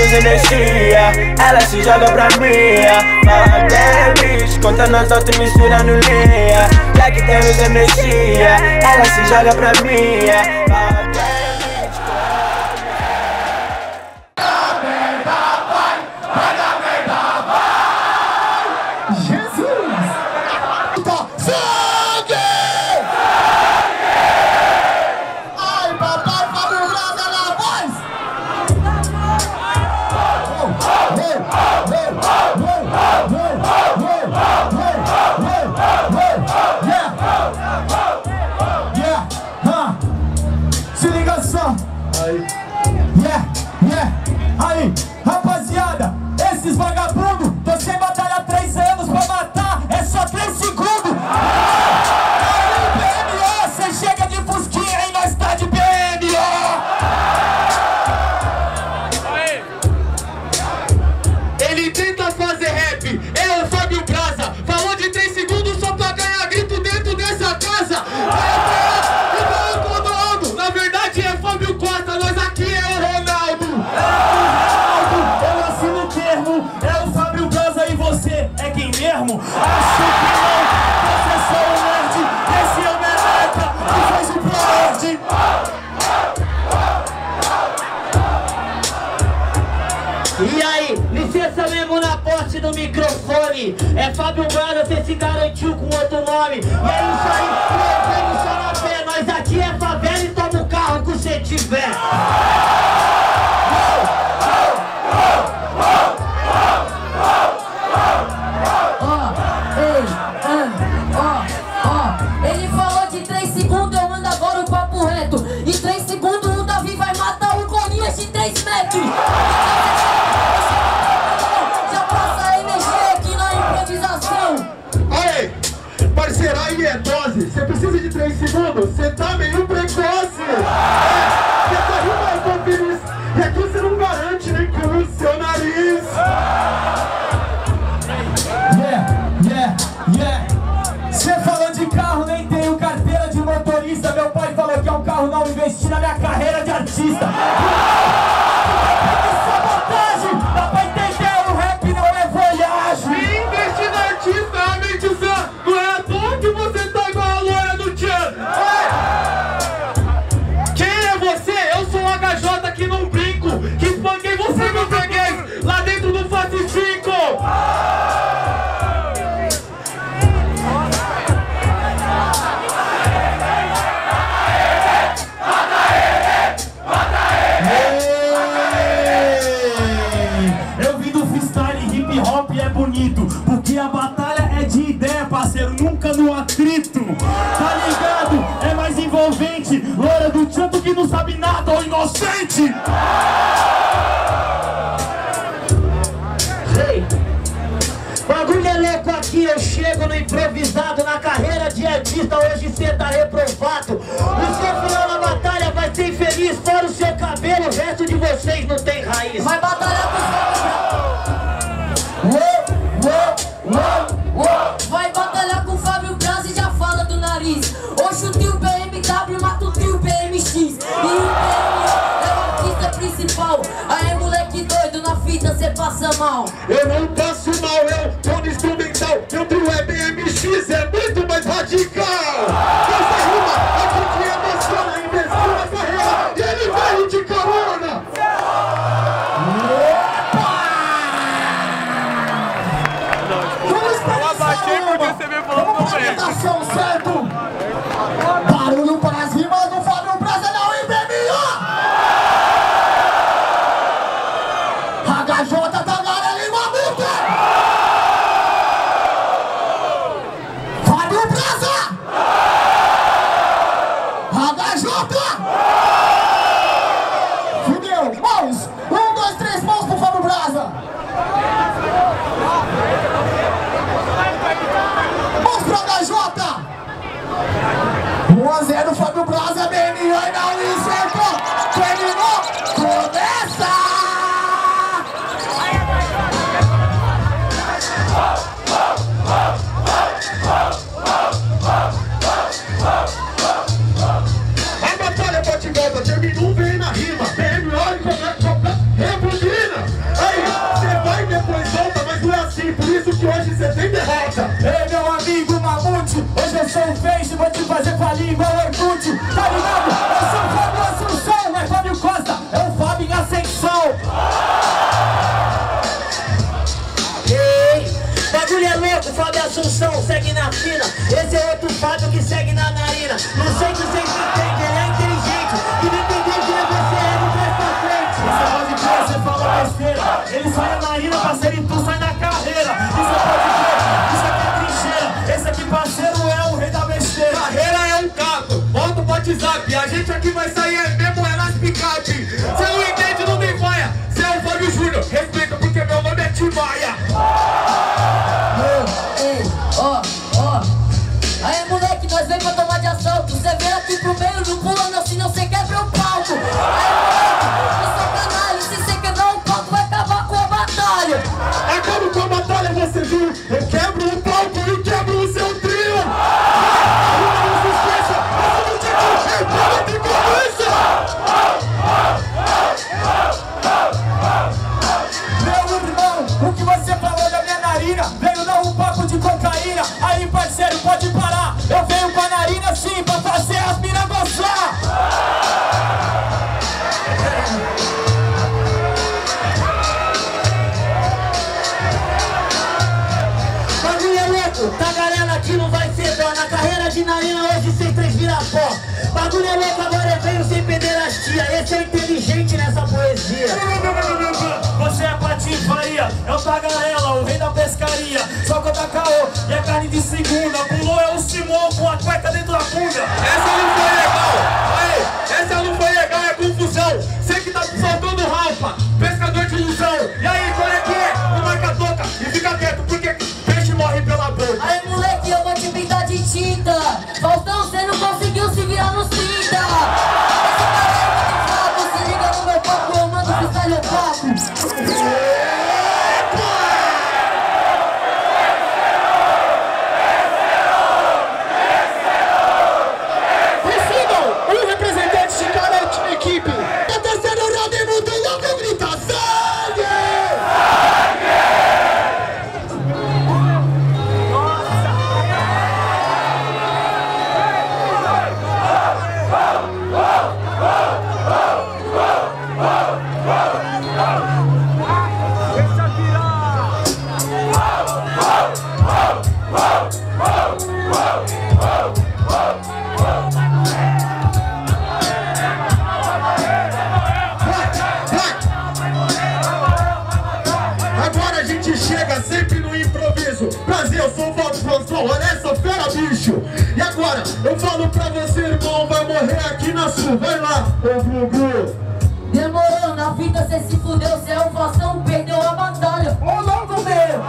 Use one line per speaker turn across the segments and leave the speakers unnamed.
temos energia, ela se joga pra mim. Fala baby, conta nós outros mistura no linha. Já que temos energia, ela se joga pra mim. Fala baby.
Aí, rapaziada, esses vagabundos, tô sem batalha há 3 anos pra matar, é só 3 segundos. Aí, BMO, cê chega de fusquinha e nós tá de BMO. Ele tenta fazer rap, é o Fábio Braza, falou de 3 segundos só pra ganhar grito dentro dessa casa. Na verdade é Fábio Costa, nós aqui é o Ronaldo. Eu assino o termo, é o Fábio Braza e você é quem mesmo? Acho que não, você é só um nerd, esse é o Meleca que faz o ProErd. E aí, licença mesmo na posse do microfone. É Fábio Braza, você se garantiu com outro nome. E é isso aí, só na fé. Nós aqui é favela e toma o carro que você tiver.
Ele falou de 3 segundos, eu mando agora o papo reto. Em 3 segundos o Davi vai matar o Golias de 3 metros. Já passa a energia aqui na improvisação.
Aí, parceiro, aí é dose. Você precisa de 3 segundos? Você tá meio precoce. Você tá rimando com feliz. E aqui você não garante nem com o seu nariz. Você falou de carro, nem tenho carteira de motorista. Meu pai falou que é um carro não investi na minha carreira de artista. Sabotagem, dá pra entender, o rap não é voyagem. Investir na artista, mente sã, não é à toa que você tá igual a loira do Tchan. Quem é você? Eu sou o HJ que não brinco, que espanquei você, meu freguês, lá dentro do Fácil 5. Porque a batalha é de ideia, parceiro, nunca no atrito. Tá ligado? É mais envolvente. Loura do Tchanto que não sabe nada, ou inocente. Ei, bagulho eleco aqui, eu chego no improvisado. Na carreira de artista hoje cê tá reprovado. O seu final na batalha vai ser infeliz. Fora o seu cabelo, o resto de vocês não tem raiz.
Vai batalhar com Vai batalhar com o Fábio Braza e já fala do nariz. Hoje o tio BMW mata o tio BMX. E o BMO é o artista principal. Aí moleque doido, na fita cê passa mal.
Eu não passo mal, eu tô no instrumental. Meu trio é BMX, é muito mais radical. Essa rima, a gente emociona, investiu na carreira e ele veio de carona.
Você me falou que não veio.
Certo? Barulho para as rimas do Fábio Braza na UBMO. HJ tá na língua multa. Fábio Braza. HJ. Fudeu. Mãos. 1, 2, 3 mãos pro Fábio Braza. Vamos pro HJ! 1-0, Fábio Braza, BMO e na Unicef. Terminou, começa! A batalha bate e volta, terminou, vem na rima. BMO e começa, rebobina. o Face, vou te fazer falir igual o Orkut, tá ligado? Eu sou o Fábio Assunção, não é Fábio Costa, é o Fábio em ascensão.
Ei, bagulho é louco, Fábio Assunção, segue na fina. Esse é outro Fábio que segue na narina. Não sei que vocês entendem, ele é inteligente. E não entender que você é no mais pra frente.
Você pode crer, você fala besteira. Ele sai na narina, parceiro, e tu sai na carreira. Isso pode crer, isso aqui é trincheira. Esse aqui, parceiro, é o rei da besteira.
Carreira é um caco, bota o WhatsApp. A gente aqui vai sair é mesmo, é nas picape. Cê não entende, não tem vaia. Cê é o Fábio Júnior, respeita porque meu nome é Timaya.
Ei, ó. Aí moleque, nós vem pra tomar de assalto. Cê vem aqui pro meio, não pulando assim, não cê quebra o palco. Aí moleque, eu sou canalha. Se cê quebrar o palco, vai acabar com a batalha.
Acabo com a batalha, você viu? Eu quebro o palco e quebro o seu trio. Não se esqueça, essa música é bola de cabeça. Meu irmão, o que você falou da minha narina? Veio dar um papo de cocaína. Aí, parceiro, pode parar. Eu venho com a narina sim, pra fazer as minas gozar.
Bagulho é louco, tagarela aqui não vai ser dó. Na carreira de narina hoje sem três vira pó. Bagulho é louco, agora eu venho sem pederastia. Esse é inteligente nessa poesia.
Você é patifaria, é o tagarela, o rei da pescaria. Só conta caô e é carne de segunda. Pulou é o Simão com a cueca dentro da bunda.
Essa não foi legal, aí, essa não foi legal, é confusão. Cê que tá soltando ralpa, pescador de ilusão. E aí, qual é que é? Não marca a toca e fica quieto, porque peixe morre pela boca.
Aí moleque, eu vou te pintar de tinta. Faustão, cê não conseguiu se virar nos 30. Esse cara é muito fraco, se liga no meu papo, eu mando freestyle ao papo.
O representante de cada equipe. É o terceiro round, mundo louco, grita sangue!
Agora a gente chega sempre no improviso. Prazer, eu sou o Valdo Faustão, olha essa fera, bicho. E agora, eu falo pra você, irmão, vai morrer aqui na sua. Vai lá, ô Gugu.
Demorou, na fita cê se fudeu, cê é o Faustão, perdeu a batalha. Ô louco meu!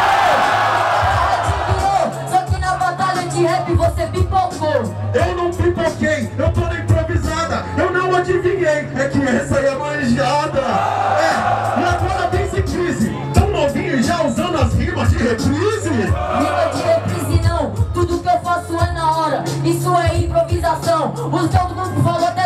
Só que na batalha de rap você pipocou.
Eu não pipoquei, eu tô na improvisada. Eu não adivinhei, é que essa aí é manjada. É, e agora tem esse crise. Tão novinho já usando as rimas de reprise.
Rima de reprise não, tudo que eu faço é na hora. Isso é improvisação. Os teu do grupo falou até